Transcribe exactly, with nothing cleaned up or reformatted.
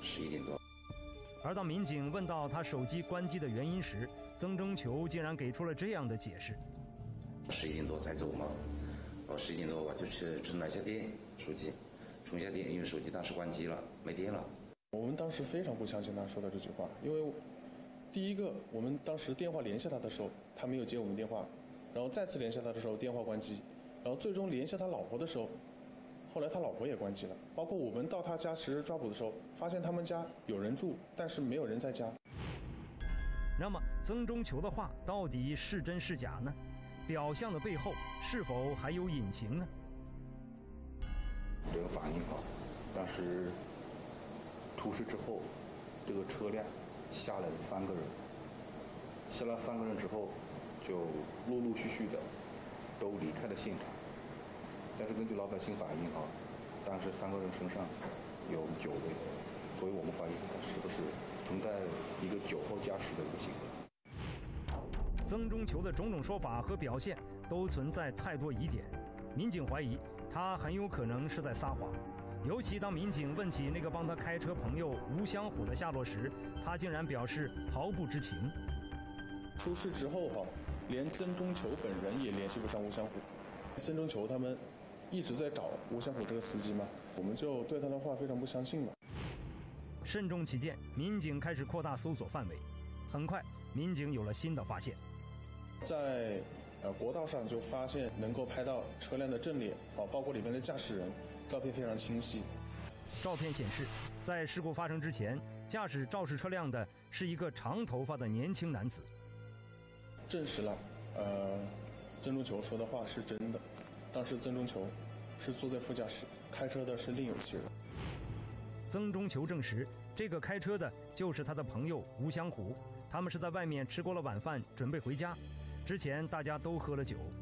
十一点多。 而当民警问到他手机关机的原因时，曾中球竟然给出了这样的解释： 十一点多才走嘛，哦，十一点多我就去充了一下电，手机充一下电，因为手机当时关机了，没电了。 我们当时非常不相信他说的这句话，因为第一个，我们当时电话联系他的时候，他没有接我们电话，然后再次联系他的时候，电话关机，然后最终联系他老婆的时候，后来他老婆也关机了。包括我们到他家实施抓捕的时候，发现他们家有人住，但是没有人在家。 那么曾中球的话到底是真是假呢？表象的背后是否还有隐情呢？ 这个反应啊，当时出事之后，这个车辆下来了三个人，下来三个人之后，就陆陆续续的都离开了现场。但是根据老百姓反映啊，当时三个人身上有酒味，所以我们怀疑他是不是存在一个酒后驾驶的一个行为。 曾中球的种种说法和表现都存在太多疑点，民警怀疑他很有可能是在撒谎。尤其当民警问起那个帮他开车朋友吴香虎的下落时，他竟然表示毫不知情。 出事之后哈，连曾中球本人也联系不上吴香虎，曾中球他们一直在找吴香虎这个司机嘛，我们就对他的话非常不相信了。 慎重起见，民警开始扩大搜索范围。很快，民警有了新的发现， 在呃国道上就发现能够拍到车辆的正脸，啊，包括里面的驾驶人，照片非常清晰。 照片显示，在事故发生之前，驾驶肇事车辆的是一个长头发的年轻男子。 证实了，呃，曾中球说的话是真的。当时曾中球是坐在副驾驶，开车的是另有其人。 曾中球证实，这个开车的就是他的朋友吴香虎，他们是在外面吃过了晚饭，准备回家。之前大家都喝了酒，